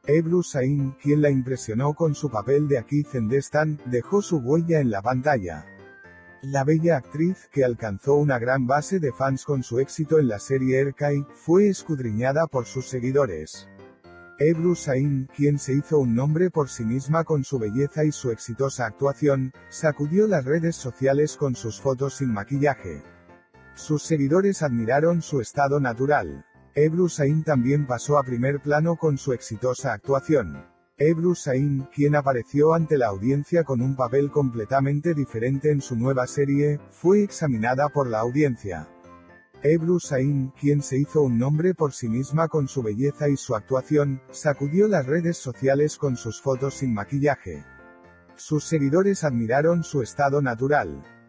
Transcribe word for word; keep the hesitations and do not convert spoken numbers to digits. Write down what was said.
Ebru Sahin, quien la impresionó con su papel de Akiz en Destan, dejó su huella en la pantalla. La bella actriz, que alcanzó una gran base de fans con su éxito en la serie Erkai, fue escudriñada por sus seguidores. Ebru Sahin, quien se hizo un nombre por sí misma con su belleza y su exitosa actuación, sacudió las redes sociales con sus fotos sin maquillaje. Sus seguidores admiraron su estado natural. Ebru Sahin también pasó a primer plano con su exitosa actuación. Ebru Sahin, quien apareció ante la audiencia con un papel completamente diferente en su nueva serie, fue examinada por la audiencia. Ebru Sahin, quien se hizo un nombre por sí misma con su belleza y su actuación, sacudió las redes sociales con sus fotos sin maquillaje. Sus seguidores admiraron su estado natural.